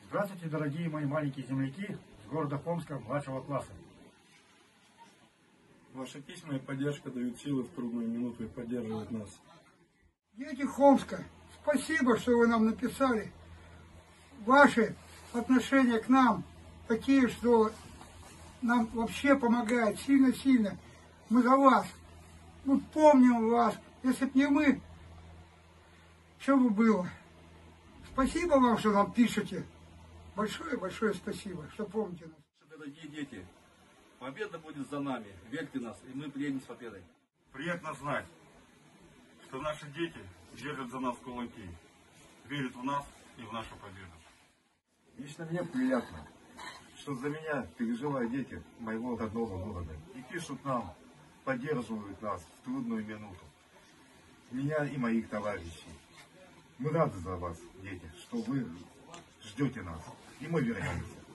Здравствуйте, дорогие мои маленькие земляки с города Хомска младшего класса. Ваши письма и поддержка дают силы в трудную минуту и поддерживают нас. Дети Хомска, спасибо, что вы нам написали. Ваши отношения к нам такие, что нам вообще помогает сильно-сильно. Мы за вас. Мы помним вас. Если б не мы, что бы было? Спасибо вам, что нам пишете. Большое-большое спасибо, что помните нас. Дорогие дети, победа будет за нами. Верьте в нас, и мы приедем с победой. Приятно знать, что наши дети держат за нас кулаки, верят в нас и в нашу победу. Лично мне приятно, что за меня переживают дети моего родного города и пишут нам, поддерживают нас в трудную минуту. Меня и моих товарищей. Мы рады за вас, дети, что вы ждете нас, и мы вернемся.